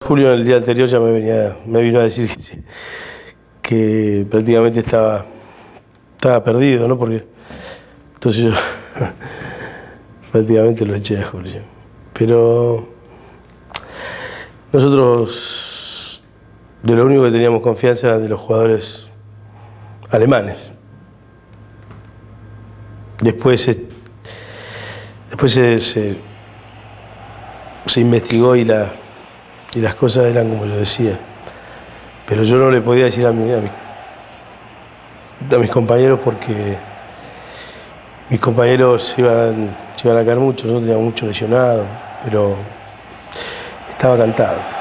Julio el día anterior ya me vino a decir que prácticamente estaba perdido, ¿no? Porque entonces yo prácticamente lo eché a Julio. Pero nosotros de lo único que teníamos confianza era de los jugadores alemanes. Después se investigó y las cosas eran como yo decía. Pero yo no le podía decir a mis compañeros porque mis compañeros iban a caer mucho, nosotros teníamos mucho lesionado, pero estaba cantado.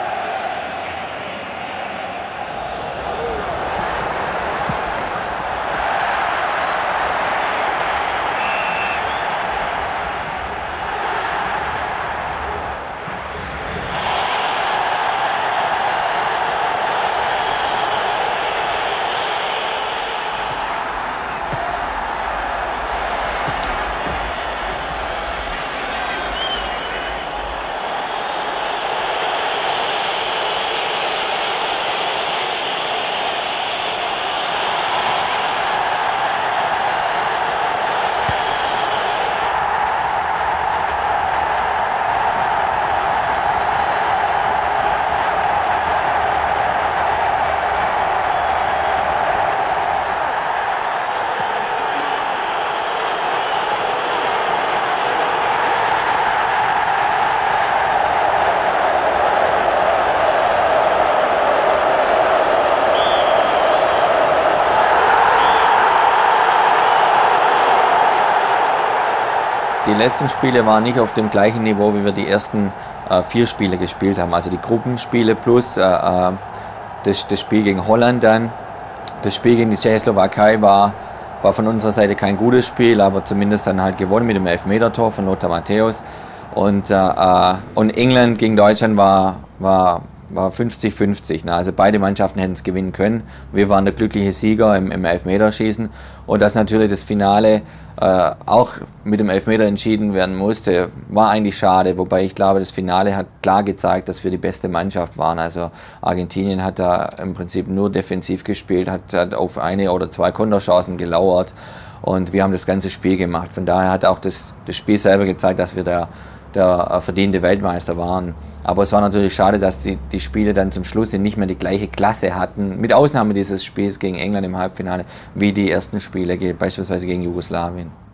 Die letzten Spiele waren nicht auf dem gleichen Niveau, wie wir die ersten 4 Spiele gespielt haben. Also die Gruppenspiele plus das Spiel gegen Holland dann. Das Spiel gegen die Tschechoslowakei war von unserer Seite kein gutes Spiel, aber zumindest dann halt gewonnen mit dem Elfmetertor von Lothar Matthäus. Und England gegen Deutschland war 50-50. Ne? Also beide Mannschaften hätten es gewinnen können. Wir waren der glückliche Sieger im Elfmeterschießen. Und dass natürlich das Finale auch mit dem Elfmeter entschieden werden musste, war eigentlich schade. Wobei ich glaube, das Finale hat klar gezeigt, dass wir die beste Mannschaft waren. Also Argentinien hat da im Prinzip nur defensiv gespielt, hat auf 1 oder 2 Konterchancen gelauert. Und wir haben das ganze Spiel gemacht. Von daher hat auch das Spiel selber gezeigt, dass wir der verdiente Weltmeister waren. Aber es war natürlich schade, dass die Spiele dann zum Schluss nicht mehr die gleiche Klasse hatten, mit Ausnahme dieses Spiels gegen England im Halbfinale, wie die ersten Spiele, beispielsweise gegen Jugoslawien.